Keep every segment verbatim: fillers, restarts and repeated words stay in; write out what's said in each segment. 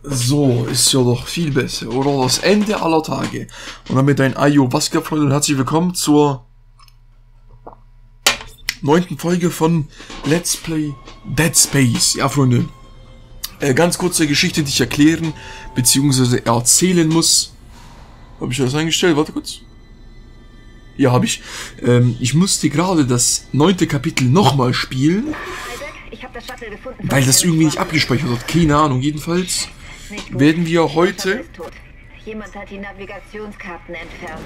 So, ist ja doch viel besser, oder? Das Ende aller Tage. Und damit ein Ayo, was geht, Freunde, und herzlich willkommen zur neunten Folge von Let's Play Dead Space. Ja, Freunde, äh, ganz kurze Geschichte, die ich erklären, beziehungsweise erzählen muss. Habe ich das eingestellt? Warte kurz. Ja, habe ich. Ähm, ich musste gerade das neunte Kapitel nochmal spielen, weil das irgendwie nicht abgespeichert wird. Keine Ahnung, jedenfalls werden wir heute... Jemand hat die Navigationskarten entfernt.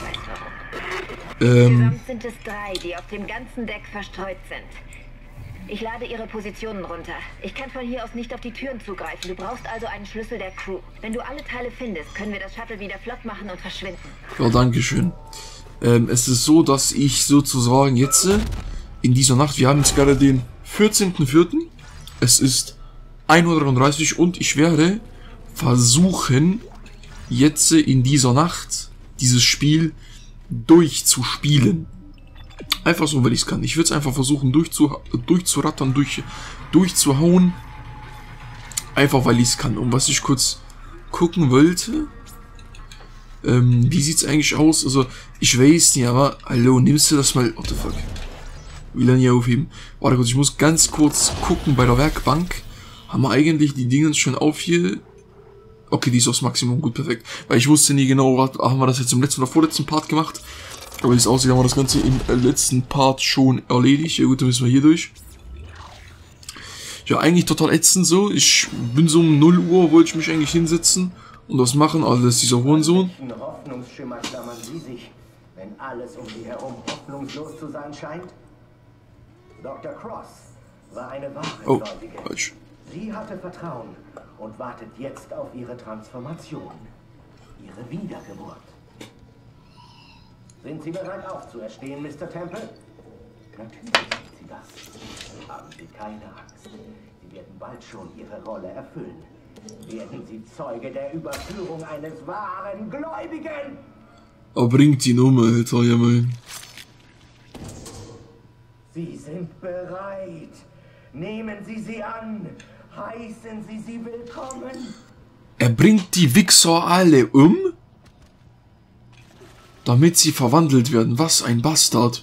Ähm... Insgesamt sind es drei, die auf dem ganzen Deck verstreut sind. Ich lade ihre Positionen runter. Ich kann von hier aus nicht auf die Türen zugreifen. Du brauchst also einen Schlüssel der Crew. Wenn du alle Teile findest, können wir das Shuttle wieder flott machen und verschwinden. Ja, danke schön. Ähm, es ist so, dass ich sozusagen jetzt äh, in dieser Nacht, wir haben jetzt gerade den vierzehnten vierten Es ist ein Uhr dreiunddreißig und ich werde versuchen, jetzt äh, in dieser Nacht dieses Spiel durchzuspielen. Einfach so, weil ich es kann. Ich würde es einfach versuchen durchzu, durchzurattern, durch, durchzuhauen. Einfach weil ich es kann. Und was ich kurz gucken wollte, ähm, wie sieht es eigentlich aus? Also, ich weiß nicht, aber, hallo, nimmst du das mal, what the fuck? Will er nicht aufheben? Warte kurz, ich muss ganz kurz gucken bei der Werkbank. Haben wir eigentlich die Dinge schon auf hier? Okay, die ist aufs Maximum, gut, perfekt. Weil ich wusste nie genau, haben wir das jetzt im letzten oder vorletzten Part gemacht. Aber wie es aussieht, haben wir das Ganze im letzten Part schon erledigt. Ja gut, dann müssen wir hier durch. Ja, eigentlich total ätzend so. Ich bin so um null Uhr, wollte ich mich eigentlich hinsetzen und was machen. Also das ist dieser Hohensohn. Hoffnungsschimmer klammern Sie sich, wenn alles um Sie herum hoffnungslos zu sein scheint? Doktor Cross war eine wahre Oh, Gläubige. falsch. Sie hatte Vertrauen und wartet jetzt auf ihre Transformation, ihre Wiedergeburt. Sind Sie bereit aufzuerstehen, Mister Temple? Natürlich sind Sie das. Haben Sie keine Angst. Sie werden bald schon Ihre Rolle erfüllen. Werden Sie Zeuge der Überführung eines wahren Gläubigen? Aber bringt ihn um, Alter, ja mein. Sie sind bereit. Nehmen Sie sie an. Heißen Sie sie willkommen. Er bringt die Wichser alle um? Damit sie verwandelt werden. Was ein Bastard.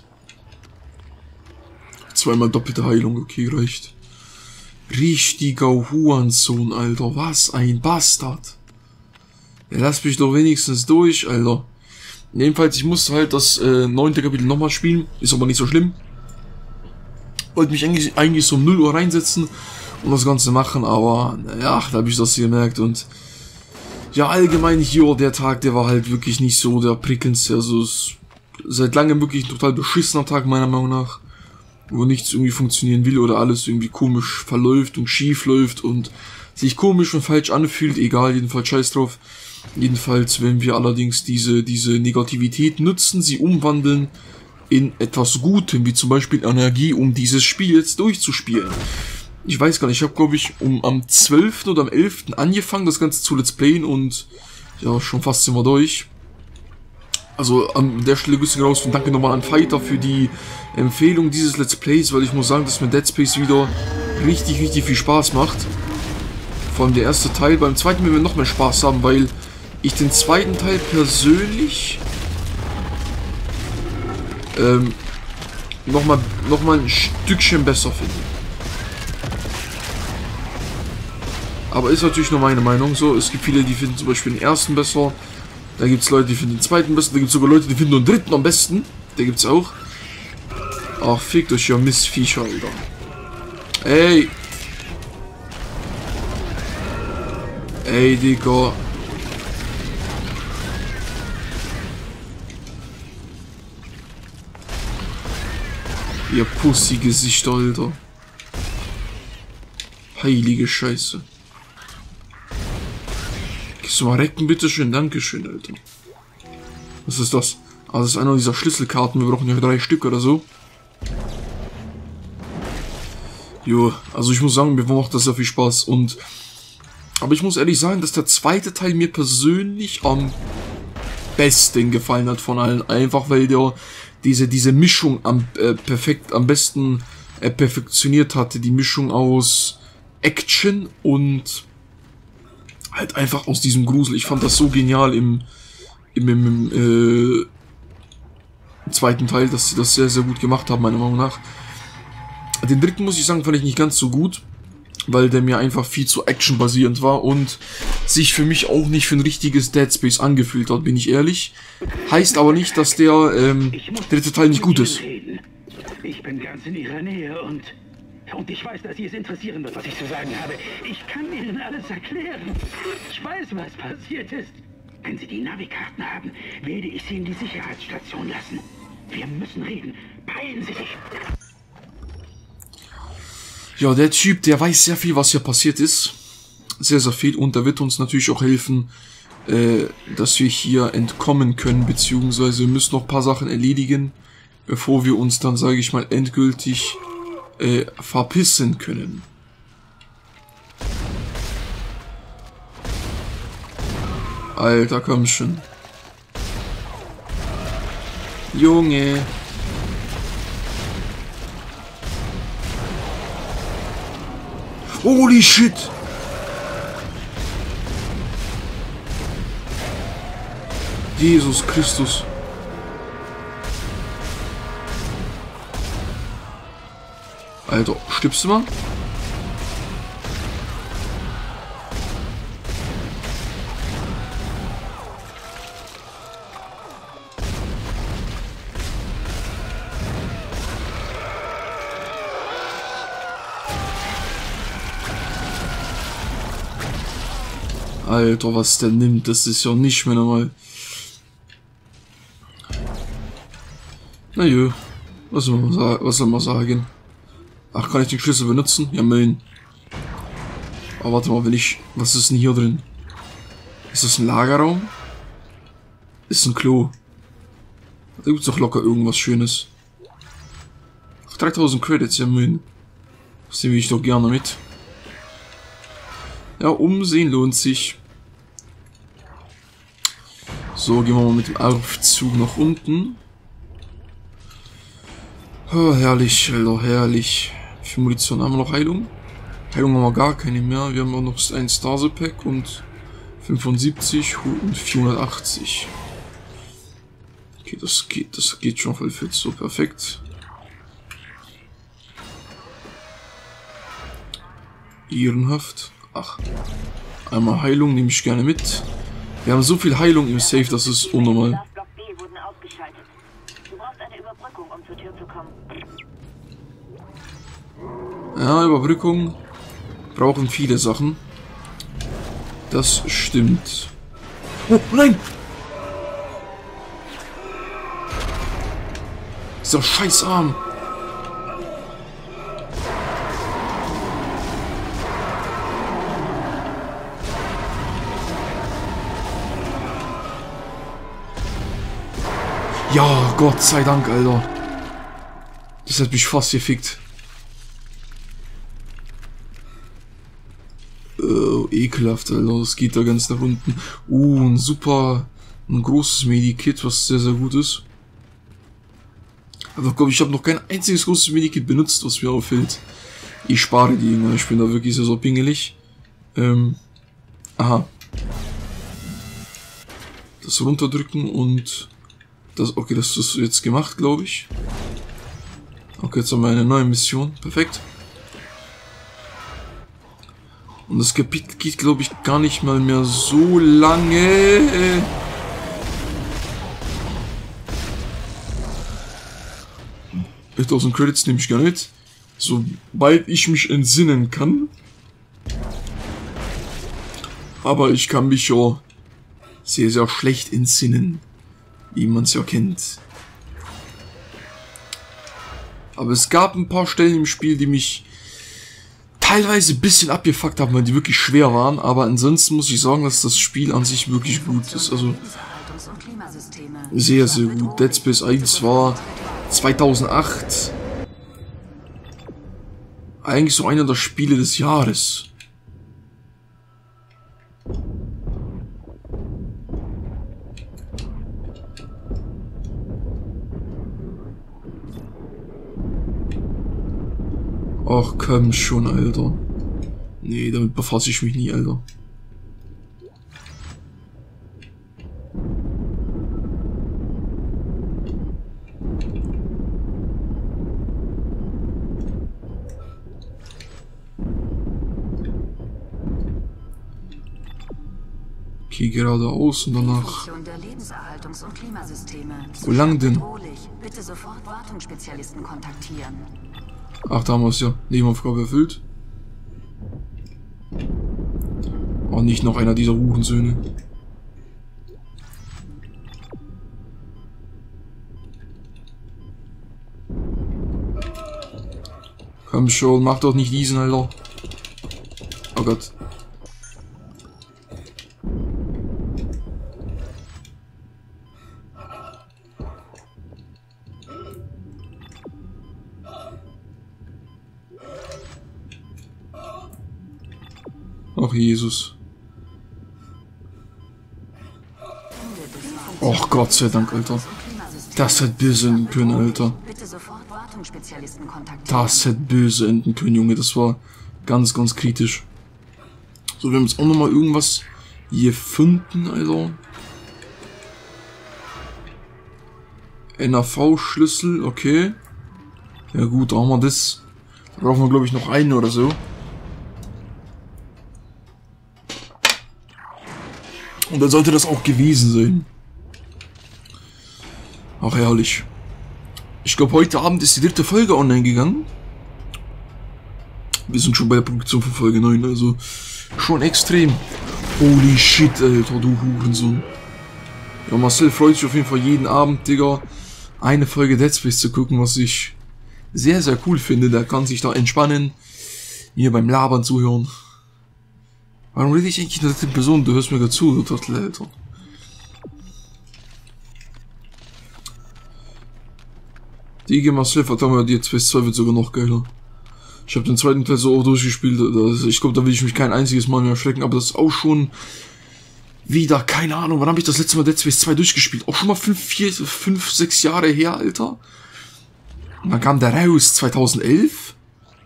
Zweimal doppelte Heilung, okay, reicht. Richtiger Hurensohn, Alter. Was ein Bastard. Ja, lass mich doch wenigstens durch, Alter. Jedenfalls, ich musste halt das äh, neunte Kapitel nochmal spielen. Ist aber nicht so schlimm. Wollte mich eigentlich, eigentlich so um null Uhr reinsetzen und das Ganze machen, aber ja, da habe ich das hier gemerkt und ja, allgemein hier, der Tag, der war halt wirklich nicht so der prickelndste, also es seit langem wirklich ein total beschissener Tag, meiner Meinung nach, wo nichts irgendwie funktionieren will oder alles irgendwie komisch verläuft und schief läuft und sich komisch und falsch anfühlt, egal, jedenfalls scheiß drauf. Jedenfalls, wenn wir allerdings diese, diese Negativität nutzen, sie umwandeln in etwas Gutem, wie zum Beispiel Energie, um dieses Spiel jetzt durchzuspielen. Ich weiß gar nicht, ich habe glaube ich um am zwölften oder am elften angefangen, das Ganze zu Let's Playen und ja, schon fast sind wir durch. Also an der Stelle Grüße raus und danke nochmal an Fighter für die Empfehlung dieses Let's Plays, weil ich muss sagen, dass mir Dead Space wieder richtig, richtig viel Spaß macht. Vor allem der erste Teil, beim zweiten werden wir noch mehr Spaß haben, weil ich den zweiten Teil persönlich ähm, nochmal noch mal ein Stückchen besser finde. Aber ist natürlich nur meine Meinung so. Es gibt viele, die finden zum Beispiel den ersten besser. Da gibt es Leute, die finden den zweiten besser. Da gibt es sogar Leute, die finden den dritten am besten. Der gibt es auch. Ach, fickt euch ja Missviecher, Alter. Ey. Ey, Digga. Ihr Pussy-Gesichter, Alter. Heilige Scheiße. Gehst du mal recken, bitteschön? Dankeschön, Alter. Was ist das? Ah, das ist einer dieser Schlüsselkarten. Wir brauchen ja drei Stück oder so. Jo, also ich muss sagen, mir macht das sehr viel Spaß. Und aber ich muss ehrlich sagen, dass der zweite Teil mir persönlich am besten gefallen hat von allen. Einfach weil der diese, diese Mischung am äh, perfekt, am besten äh, perfektioniert hatte. Die Mischung aus Action und halt einfach aus diesem Grusel. Ich fand das so genial im, im, im, im äh, zweiten Teil, dass sie das sehr, sehr gut gemacht haben, meiner Meinung nach. Den dritten, muss ich sagen, fand ich nicht ganz so gut, weil der mir einfach viel zu actionbasierend war und sich für mich auch nicht für ein richtiges Dead Space angefühlt hat, bin ich ehrlich. Heißt aber nicht, dass der ähm, dritte Teil nicht gut ist. Ich bin ganz in ihrer Nähe und, und ich weiß, dass Sie es interessieren wird, was ich zu sagen habe. Ich kann Ihnen alles erklären. Ich weiß, was passiert ist. Wenn Sie die Navikarten haben, werde ich Sie in die Sicherheitsstation lassen. Wir müssen reden. Beeilen Sie sich. Ja, der Typ, der weiß sehr viel, was hier passiert ist. Sehr, sehr viel. Und der wird uns natürlich auch helfen, äh, dass wir hier entkommen können. Beziehungsweise wir müssen noch ein paar Sachen erledigen, bevor wir uns dann, sage ich mal, endgültig äh, verpissen können. Alter, komm schon. Junge. Holy shit! Jesus Christus. Alter, stirbst du mal? Alter, was der nimmt, das ist ja nicht mehr normal. Na jö, was soll man, sa was soll man sagen? Ach, kann ich den Schlüssel benutzen? Ja, melden. Aber warte mal, wenn ich... Was ist denn hier drin? Ist das ein Lagerraum? Ist ein Klo. Da gibt's doch locker irgendwas Schönes. Ach, dreitausend Credits, ja, melden. Das nehme ich doch gerne mit. Ja, umsehen lohnt sich. So, gehen wir mal mit dem Aufzug nach unten. Oh, herrlich, Alter, herrlich. Wie viel Munition haben wir noch? Heilung? Heilung haben wir gar keine mehr. Wir haben auch noch ein Stase-Pack und fünfundsiebzig und vierhundertachtzig. Okay, das geht, das geht schon voll fit. So, perfekt. Ehrenhaft. Ach, einmal Heilung nehme ich gerne mit. Wir haben so viel Heilung im Safe, das ist unnormal. Ja, Überbrückung brauchen viele Sachen. Das stimmt. Oh, nein! Dieser Scheißarm! Ja, Gott sei Dank, Alter. Das hat mich fast gefickt. Oh, ekelhaft, Alter. Das geht da ganz nach unten. Uh, ein super, ein großes Medikit, was sehr, sehr gut ist. Aber glaube ich, habe noch kein einziges großes Medikit benutzt, was mir auffällt. Ich spare die, ne? Ich bin da wirklich sehr, so pingelig. Ähm, aha. Das runterdrücken und... Das, okay, das ist jetzt gemacht, glaube ich. Okay, jetzt haben wir eine neue Mission. Perfekt. Und das Kapitel geht, glaube ich, gar nicht mal mehr so lange. elftausend Credits nehme ich gar nicht. Sobald ich mich entsinnen kann. Aber ich kann mich ja sehr, sehr schlecht entsinnen. Wie man es ja kennt. Aber es gab ein paar Stellen im Spiel, die mich teilweise ein bisschen abgefuckt haben, weil die wirklich schwer waren. Aber ansonsten muss ich sagen, dass das Spiel an sich wirklich gut ist. Also sehr, sehr gut. Dead Space eins war zweitausendacht eigentlich so einer der Spiele des Jahres. Ach komm schon, Alter. Nee, damit befasse ich mich nie, Alter. Okay, geradeaus und danach. Der Lebenserhaltungs- und Klimasysteme. Wo lang denn? Bitte sofort Wartungsspezialisten kontaktieren. Ach, da haben wir es ja. Nebenaufgabe erfüllt. Oh, nicht noch einer dieser Hurensöhne. Komm schon, mach doch nicht diesen, Alter. Oh Gott. Ach, Jesus. Och, Gott sei Dank, Alter. Das hätte böse enden können, Alter. Das hätte böse enden können, Junge. Das war ganz, ganz kritisch. So, wir haben jetzt auch nochmal irgendwas hier gefunden, Alter. N A V-Schlüssel, okay. Ja gut, da haben wir das. Da brauchen wir, glaube ich, noch einen oder so. Und dann sollte das auch gewesen sein. Ach, herrlich. Ich glaube, heute Abend ist die dritte Folge online gegangen. Wir sind schon bei der Produktion von Folge neun, also schon extrem. Holy shit, Alter, du Hurensohn. Ja, Marcel freut sich auf jeden Fall jeden Abend, Digga, eine Folge Dead Space zu gucken, was ich sehr, sehr cool finde. Der kann sich da entspannen, mir beim Labern zuhören. Warum rede ich eigentlich eine dritte Person? Du hörst mir gerade zu, du Trottel, Alter. Die G Marcel, verdammt, mir die Space zwei wird sogar noch geiler. Ich habe den zweiten Teil so auch durchgespielt. Also ich glaube, da will ich mich kein einziges Mal mehr erschrecken, aber das ist auch schon wieder, keine Ahnung, wann habe ich das letzte Mal Dead Space zwei durchgespielt? Auch schon mal fünf, vier, fünf, sechs Jahre her, Alter. Und dann kam der raus, zweitausendelf.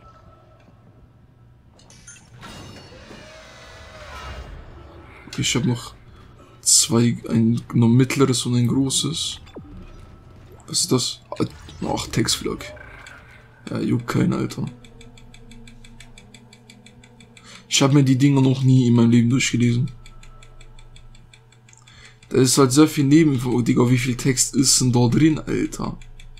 Okay, ich habe noch zwei, ein noch mittleres und ein großes. Was ist das? Ach, Textvlog. Ja, juckt kein, Alter. Ich habe mir die Dinger noch nie in meinem Leben durchgelesen. Da ist halt sehr viel Nebeninfo, Digga, wie viel Text ist denn da drin, Alter?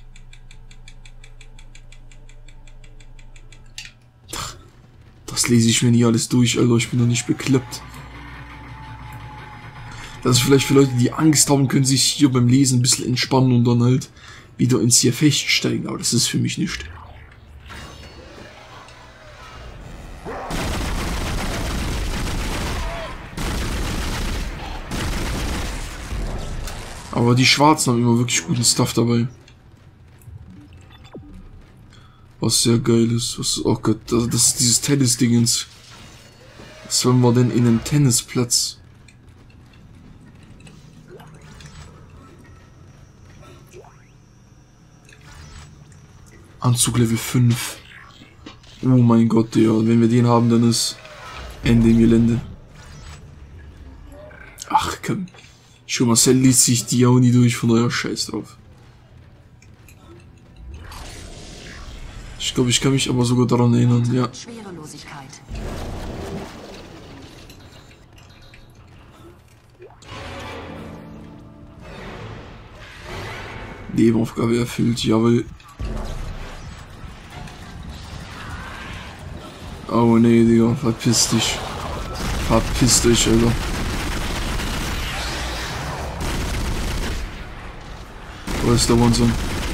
Das lese ich mir nie alles durch, Alter, ich bin doch nicht bekloppt. Das ist vielleicht für Leute, die Angst haben, können sich hier beim Lesen ein bisschen entspannen und dann halt wieder ins Gefecht steigen, aber das ist für mich nicht. Aber die Schwarzen haben immer wirklich guten Stuff dabei. Was sehr geil ist. Was, oh Gott, das, das ist dieses Tennis-Dingens. Was sollen wir denn in einem Tennisplatz? Anzug Level fünf. Oh mein Gott, ja. Wenn wir den haben, dann ist Ende im Gelände. Ach komm. Schon Marcel liest sich die auch nie durch, von euer Scheiß drauf. Ich glaube, ich kann mich aber sogar daran erinnern, ja. Schwerelosigkeit. Nebenaufgabe erfüllt, jawohl. Oh nee, Digga, verpiss dich. Verpiss dich, Alter. Wo ist der Wahnsinn?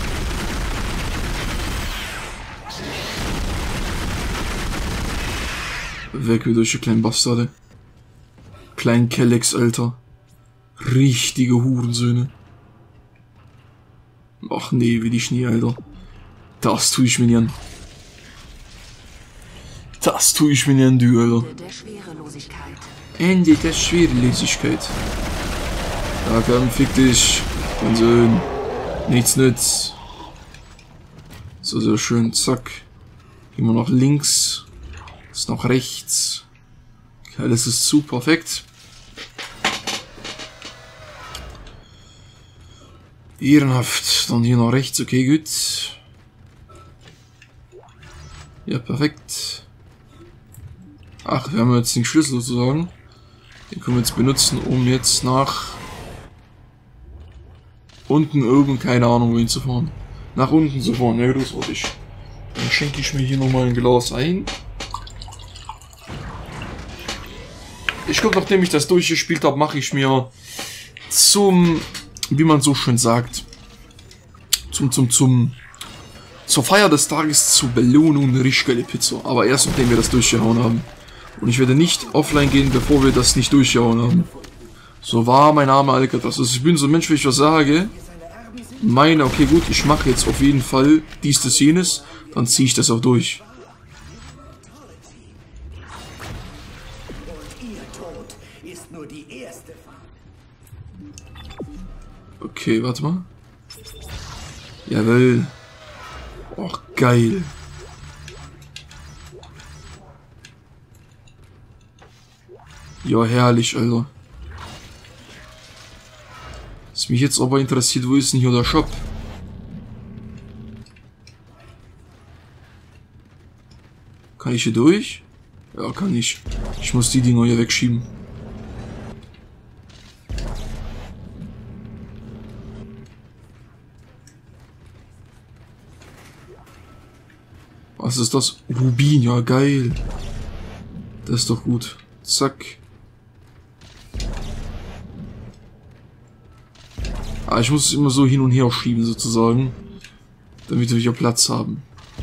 Weg mit euch, ihr kleinen Bastarde. Klein Kellex, Alter. Richtige Hurensöhne. Ach nee, wie die Schnee, Alter. Das tue ich mir nicht an. Das tue ich mir nicht an, du, Alter. Ende der Schwerelosigkeit. Ende der Schwerelosigkeit. Ja, komm, fick dich. Mein Sohn. Nichts nützt. So, sehr schön. Zack. Gehen wir nach links. Das ist nach rechts. Okay, das ist zu perfekt. Ehrenhaft. Dann hier nach rechts. Okay, gut. Ja, perfekt. Ach, wir haben jetzt den Schlüssel sozusagen. Den können wir jetzt benutzen, um jetzt nach unten oben, keine Ahnung wohin zu fahren. Nach unten zu fahren, ja, großartig. Dann schenke ich mir hier nochmal ein Glas ein. Ich glaube, nachdem ich das durchgespielt habe, mache ich mir zum, wie man so schön sagt, zum, zum, zum, zur Feier des Tages zur Belohnung eine richtig geile Pizza. Aber erst nachdem wir das durchgehauen haben. Und ich werde nicht offline gehen, bevor wir das nicht durchgehauen haben. So war mein Name Alcatraz. Also ich bin so ein Mensch, wenn ich was sage, meine, okay gut, ich mache jetzt auf jeden Fall dies, das, jenes, dann ziehe ich das auch durch. Okay, warte mal. Jawohl. Och, geil. Ja, herrlich, Alter. Was mich jetzt aber interessiert, wo ist denn hier der Shop? Kann ich hier durch? Ja, kann ich. Ich muss die Dinger hier wegschieben. Was ist das? Rubin, ja geil. Das ist doch gut. Zack. Ah, ich muss es immer so hin und her schieben sozusagen. Damit wir hier Platz haben.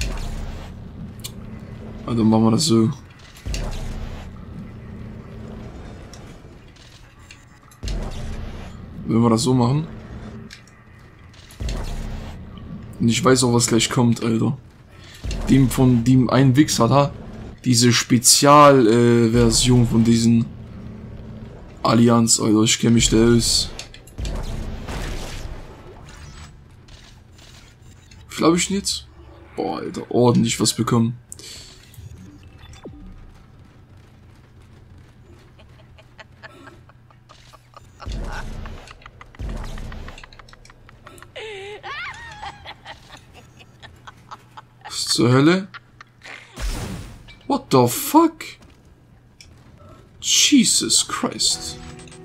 Ah, dann machen wir das so. Wenn wir das so machen. Und ich weiß auch, was gleich kommt, Alter. Dem von dem einen Wichser da. Diese Spezialversion äh, von diesen Allianz, Alter. Ich kenne mich da aus. Wie viel habe ich denn jetzt? Boah, Alter, ordentlich was bekommen. Was zur Hölle? What the fuck? Jesus Christ.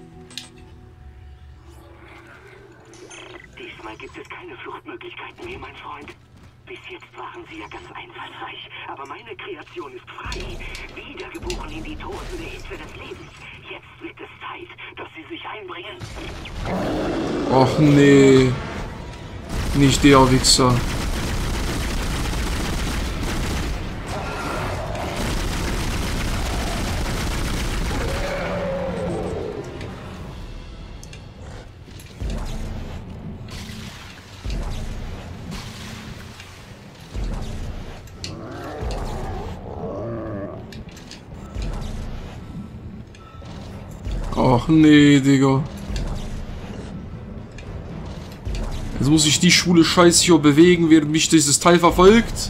Diesmal gibt es keine Fluchtmöglichkeiten mehr, mein Freund. Bis jetzt waren sie ja ganz einfallsreich, aber meine Kreation ist frei. Wiedergeboren in die tosende Hitze des Lebens. Jetzt wird es Zeit, dass sie sich einbringen. Och nee. Nicht der Wichser. Ach nee, Digga. Jetzt muss ich die schwule Scheiße hier bewegen, während mich dieses Teil verfolgt.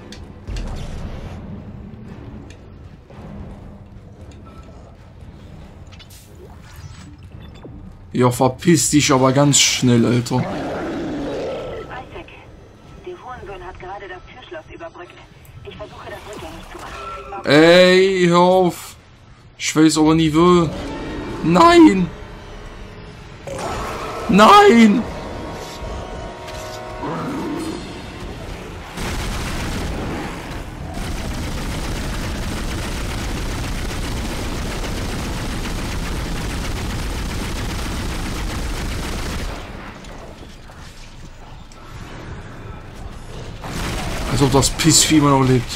Ja, verpiss dich aber ganz schnell, Alter. Isaac, der Hurensohn hat gerade das Türschloss überbrückt. Ich versuche das rückgängig zu machen. Ey, hör auf. Ich weiß aber nie wo. Nein! Nein! Als ob das Pissvieh immer noch lebt.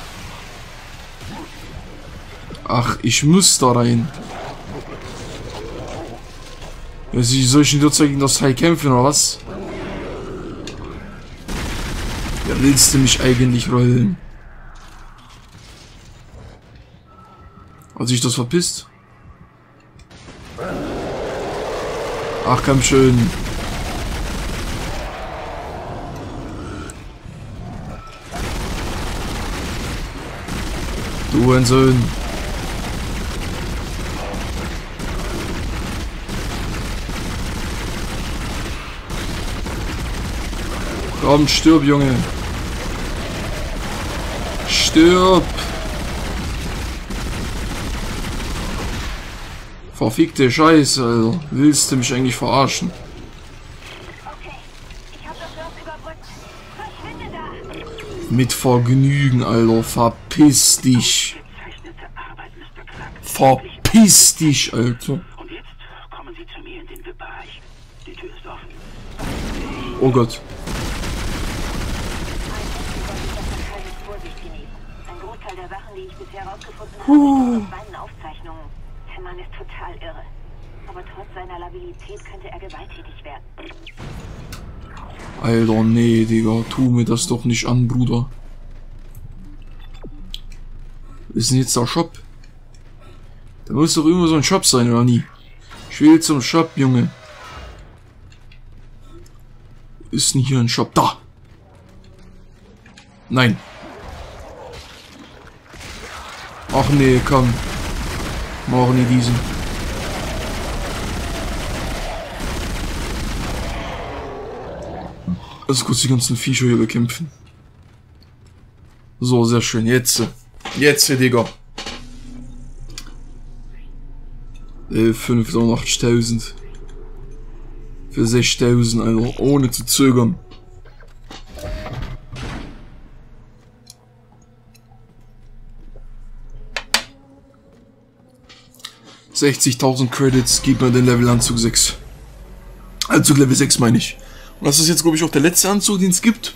Ach, ich muss da rein. Ja, sie solchen nur gegen das Teil kämpfen, oder was? Ja, willst du mich eigentlich rollen? Hat sich das verpisst? Ach, komm schön. Du ein Sohn. Komm, stirb, Junge. Stirb. Verfickte Scheiße, Alter. Willst du mich eigentlich verarschen? Okay, ich hab das Loch überbrückt. Verschwinde da! Mit Vergnügen, Alter. Verpiss dich. Verpiss dich, Alter. Und jetzt kommen Sie zu mir in den V I P-Bereich. Die Tür ist offen. Oh Gott. Ein Großteil der Sachen, die ich bisher herausgefunden habe, sind aus meinen Aufzeichnungen. Der Mann ist total irre. Aber trotz seiner Labilität könnte er gewalttätig werden. Alter, nee, Digga. Tu mir das doch nicht an, Bruder. Ist denn jetzt der Shop? Da muss doch irgendwo so ein Shop sein, oder nie? Ich will zum Shop, Junge. Ist denn hier ein Shop? Da! Nein. Ach nee, komm. Machen die diesen. Lass kurz die ganzen Viecher hier bekämpfen. So, sehr schön. Jetzt. Jetzt, Digga. Äh, fünfundachtzigtausend. Für sechstausend, Alter. Ohne zu zögern. sechzigtausend Credits, gibt mir den Levelanzug sechs. Anzug Level sechs meine ich. Und das ist jetzt, glaube ich, auch der letzte Anzug, den es gibt.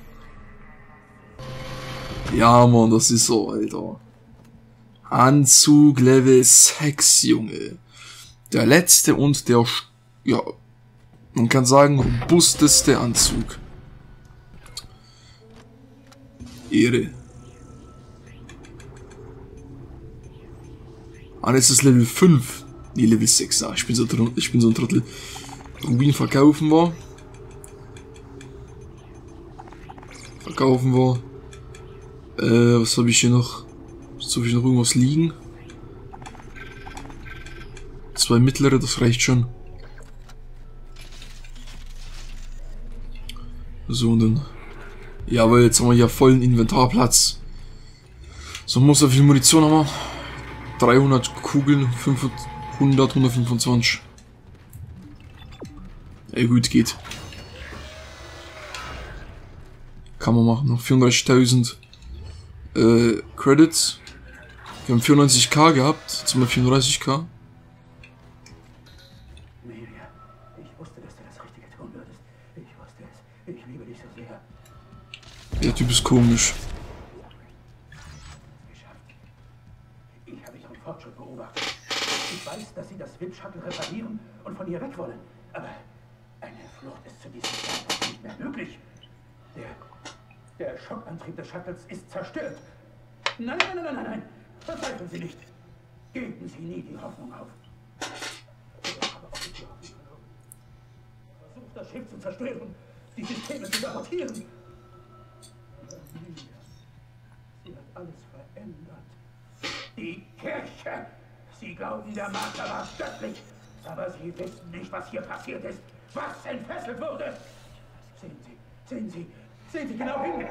Ja, Mann, das ist so, Alter. Anzug Level sechs, Junge. Der letzte und der, ja, man kann sagen, robusteste Anzug. Ehre. Ah, jetzt ist Level fünf. Nee, Level sechs. Ah, ich bin so, ich bin so ein Trottel. Rubin verkaufen wir. Verkaufen wir. Äh, was habe ich hier noch? Soll ich noch irgendwas liegen? Zwei mittlere, das reicht schon. So, und dann. Ja, aber jetzt haben wir hier vollen Inventarplatz. So, muss so viel Munition haben wir. dreihundert Kugeln, fünfhundert, hundertfünfundzwanzig. Ey, gut, geht. Kann man machen. Noch vierunddreißigtausend äh, Credits. Wir haben vierundneunzigtausend gehabt. Jetzt haben wir vierunddreißigtausend. Mevia, ich wusste, dass du das Richtige tun würdest. Ich wusste es. Ich liebe dich so sehr. Der Typ ist komisch. Ich habe ihren Fortschritt beobachtet. Ich weiß, dass sie das V I P-Shuttle reparieren und von hier weg wollen. Aber eine Flucht ist zu diesem Zeitpunkt nicht mehr möglich. Der, der Schockantrieb des Shuttles ist zerstört. Nein, nein, nein, nein, nein, nein. Verzweifeln Sie nicht. Geben Sie nie die Hoffnung auf. Ich habe auch nicht die Hoffnung verloren. Versucht, das Schiff zu zerstören, die Systeme zu sabotieren. Sie hat alles verändert. Die Kirche! Sie glauben, der Marker war göttlich, aber Sie wissen nicht, was hier passiert ist, was entfesselt wurde. Sehen Sie, sehen Sie, sehen Sie genau hin.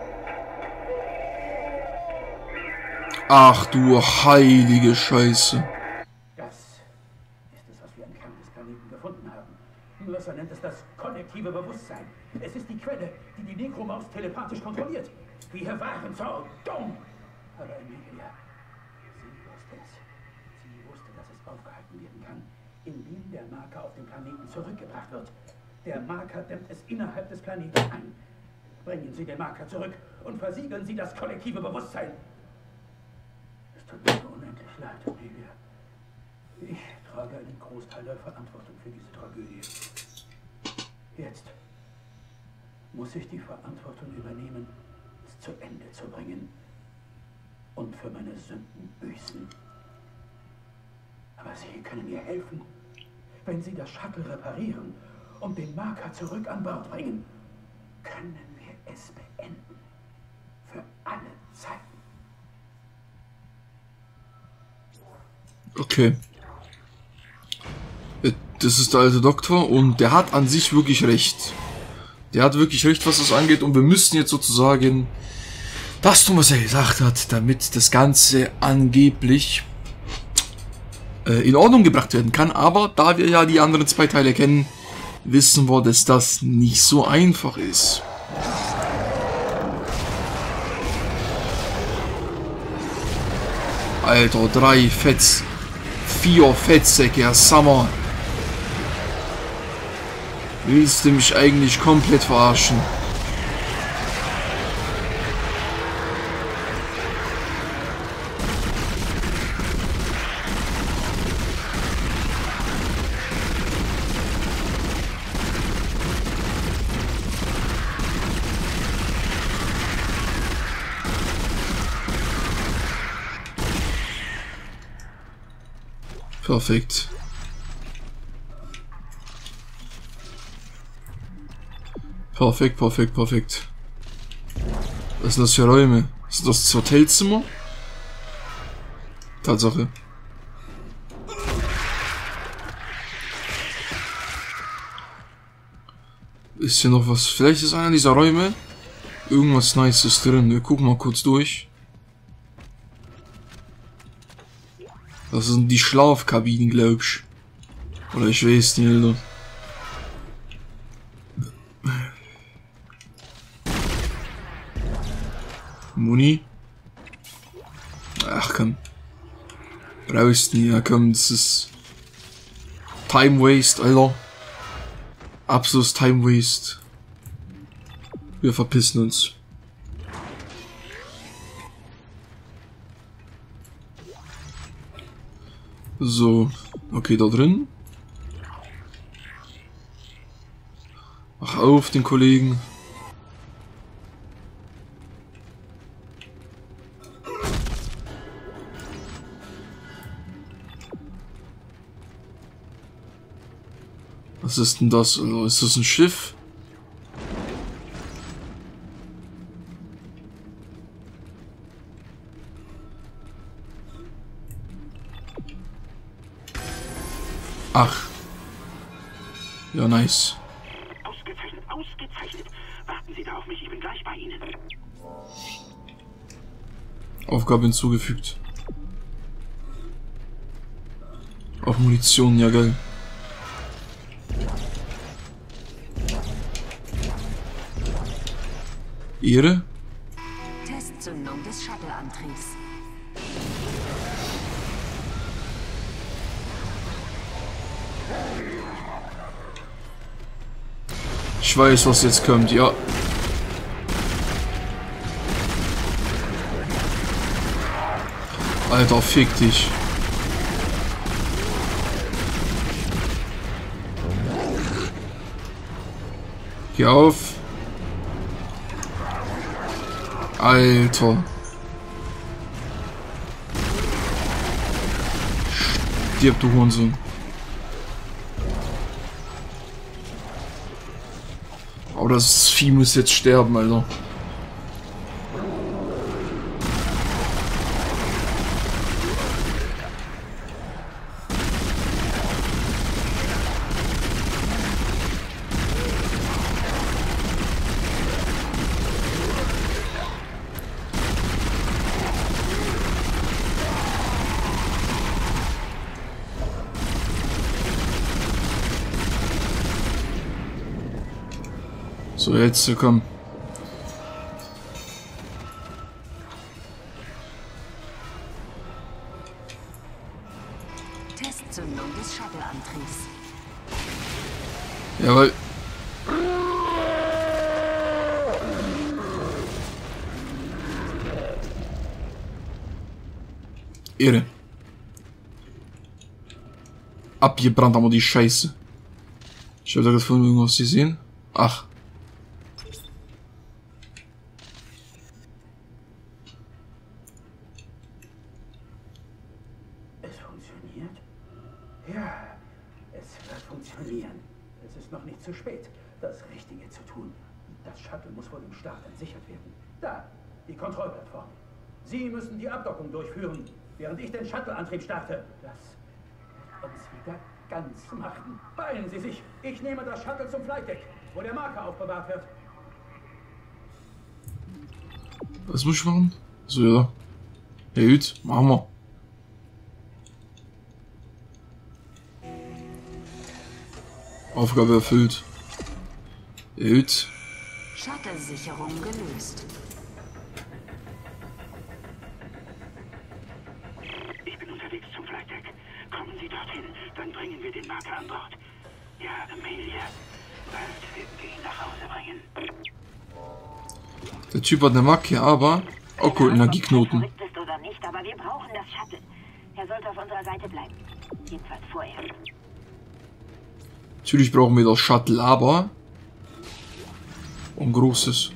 Ach du heilige Scheiße. Das ist es, was wir am Kern des Planeten gefunden haben. Mercer nennt es das kollektive Bewusstsein. Es ist die Quelle, die die Nekromaus telepathisch kontrolliert. Wir waren so dumm. Aber Emilia, sie wusste es. Sie wusste, dass es aufgehalten werden kann, indem der Marker auf den Planeten zurückgebracht wird. Der Marker dämmt es innerhalb des Planeten ein. Bringen Sie den Marker zurück und versiegeln Sie das kollektive Bewusstsein. Es tut mir unendlich leid, Emilia. Ich trage einen Großteil der Verantwortung für diese Tragödie. Jetzt muss ich die Verantwortung übernehmen, es zu Ende zu bringen und für meine Sünden büßen. Aber Sie können mir helfen, wenn Sie das Shuttle reparieren und den Marker zurück an Bord bringen, können wir es beenden. Für alle Zeiten. Okay. Das ist der alte Doktor und der hat an sich wirklich recht. Der hat wirklich recht, was das angeht, und wir müssen jetzt sozusagen das tun, was er gesagt hat, damit das Ganze angeblich äh, in Ordnung gebracht werden kann. Aber da wir ja die anderen zwei Teile kennen, wissen wir, dass das nicht so einfach ist. Alter, drei Fetz, vier Fettsäcke, ja, Summer. Willst du mich eigentlich komplett verarschen? Perfekt. Perfekt, perfekt, perfekt. Was sind das für Räume? Ist das das Hotelzimmer? Tatsache. Ist hier noch was? Vielleicht ist einer dieser Räume irgendwas Nices drin. Wir gucken mal kurz durch. Das sind die Schlafkabinen, glaub ich. Oder ich weiß nicht, Alter. Muni? Ach komm. Brauchst nie, ja komm, das ist Time Waste, Alter. Absolutes Time Waste. Wir verpissen uns. So, okay, da drin. Mach auf den Kollegen. Was ist denn das? Also, ist das ein Schiff? Ach. Ja, nice. Ausgezeichnet, ausgezeichnet. Warten Sie da auf mich, ich bin gleich bei Ihnen. Aufgabe hinzugefügt. Auch Munition, ja geil. Ehre? Testzündung des Shuttle-Antriebs. Ich weiß, was jetzt kommt, ja. Alter, fick dich. Geh auf. Alter. Stirb, du Hurensohn. Oh, das Vieh muss jetzt sterben, Alter. So, jetzt komm. Testzündung des Shuttle-Antriebs. Jawohl. Ehre. Abgebrannt haben wir die Scheiße. Ich habe da gerade von irgendwas gesehen. Ach. Es funktioniert? Ja, es wird funktionieren. Es ist noch nicht zu spät, das Richtige zu tun. Das Shuttle muss vor dem Start entsichert werden. Da, die Kontrollplattform. Sie müssen die Abdockung durchführen, während ich den Shuttle-Antrieb starte. Das wird uns wieder ganz machen. Beeilen Sie sich. Ich nehme das Shuttle zum Flightdeck, wo der Marker aufbewahrt wird. Was muss ich machen? So, ja. Ja gut, machen wir. Aufgabe erfüllt. Gut. Shuttle-Sicherung gelöst. Ich bin unterwegs zum Flight Deck. Kommen Sie dorthin, dann bringen wir den Marker an Bord. Ja, Amelia. Bald werden wir ihn nach Hause bringen. Der Typ hat eine Macke, aber... Okay, Energieknoten. Verrückt ist oder nicht, aber wir brauchen das Shuttle. Er sollte auf unserer Seite bleiben. Jedenfalls vorerst. Natürlich brauchen wir das Shuttle, aber... Ein großes.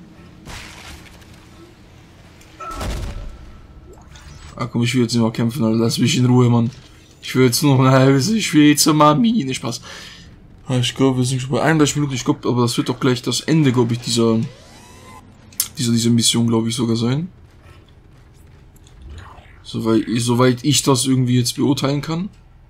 Ah komm, ich will jetzt nicht mehr kämpfen, Alter. Lass mich in Ruhe, Mann. Ich will jetzt nur noch eine halbe... Ich will jetzt zur Mami. Nicht Spaß. Ich glaube, wir sind schon bei einunddreißig Minuten. Ich glaube, aber das wird doch gleich das Ende, glaube ich, dieser... Dieser, diese Mission, glaube ich, sogar sein. Soweit, soweit ich das irgendwie jetzt beurteilen kann.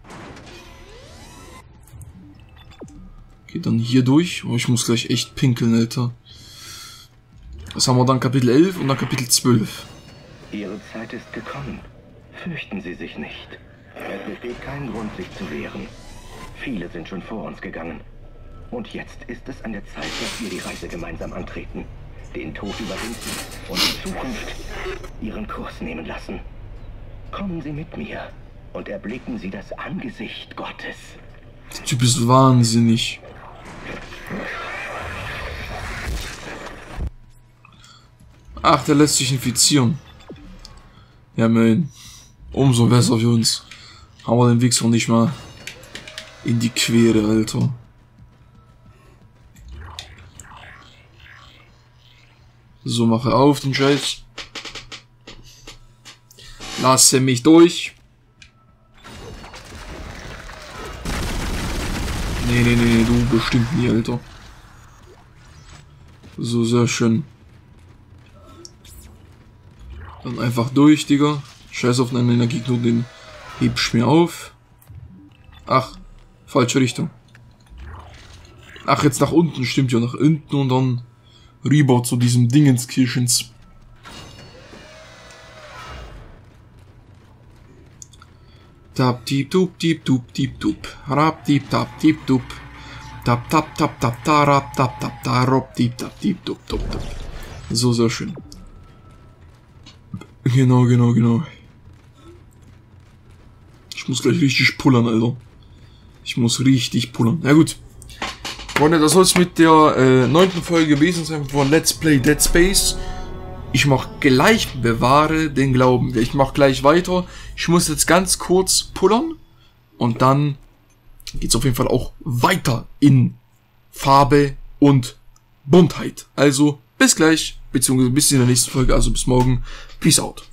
Geht dann hier durch. Oh, ich muss gleich echt pinkeln, Alter. Was haben wir dann? Kapitel elf und dann Kapitel zwölf. Ihre Zeit ist gekommen. Fürchten Sie sich nicht. Es besteht kein Grund, sich zu wehren. Viele sind schon vor uns gegangen. Und jetzt ist es an der Zeit, dass wir die Reise gemeinsam antreten. Den Tod überwinden und die Zukunft ihren Kurs nehmen lassen. Kommen Sie mit mir und erblicken Sie das Angesicht Gottes. Der Typ ist wahnsinnig. Ach, der lässt sich infizieren. Ja, man. Umso besser für uns. Haben wir den Wichser nicht mal in die Quere, Alter. So, mache auf den Scheiß. Lasse mich durch. Nee, nee, nee, du bestimmt nie, Alter. So, sehr schön. Dann einfach durch, Digga. Scheiß auf einen Energieknoten, den heb ich mir auf. Ach, falsche Richtung. Ach, jetzt nach unten, stimmt ja, nach unten und dann rüber zu diesem Dingenskirchens. Tap, tip, tup, tip, tup, tip, tup. Rap, tip, tap, tip, tup. Tap, tap, tap, tap, ta, rap, tap, tap, ta, rop, tip, tap, tip, tup, tup, tup. So, sehr schön. Genau, genau, genau. Ich muss gleich richtig pullern, Alter. Ich muss richtig pullern. Na gut. Freunde, das soll es mit der äh, neunten Folge gewesen sein von Let's Play Dead Space. Ich mache gleich, bewahre den Glauben. Ich mache gleich weiter. Ich muss jetzt ganz kurz pullern. Und dann geht es auf jeden Fall auch weiter in Farbe und Buntheit. Also bis gleich, beziehungsweise bis in der nächsten Folge. Also bis morgen. Peace out.